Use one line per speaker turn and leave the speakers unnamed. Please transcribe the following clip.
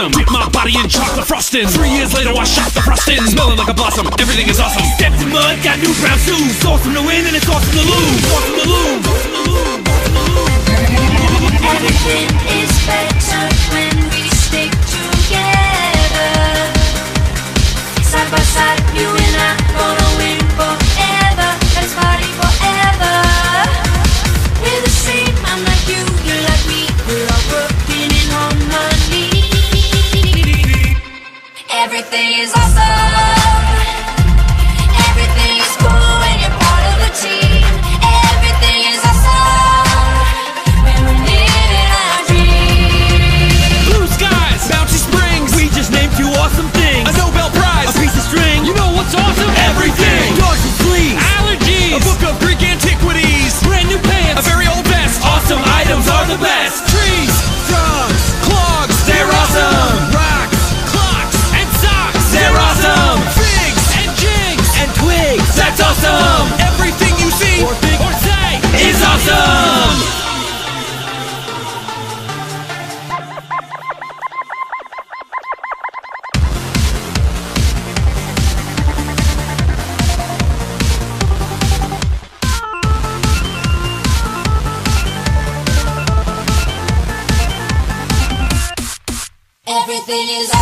awesome. Dip my body in chocolate frosting. 3 years later I shot the frosting. Smelling like a blossom, everything is awesome. Stepped in mud, got new brown shoes. It's awesome to win and it's awesome to lose. Awesome to lose.
Everything is better when we stick together. Side by side, you and I gonna win forever. Let's party forever. We're the same, I'm like you, you're like me. We're all working in harmony. Everything is awesome. Everything is cool when you're part of the team. Everything is awesome when we're living our dreams.
Blue skies, bouncy springs. We just named 2 awesome things. A Nobel Prize, a piece of string. You know what's awesome? Everything. Dogs and fleas, allergies, a book of Greek antiquities, brand new pants, a very old vest. Awesome items are the best. Trees, frogs, clogs, they're awesome. Rocks, clocks, and socks, they're awesome. Figs and jigs and twigs, that's awesome. Everything you see or think or say is awesome.
Everything is awesome.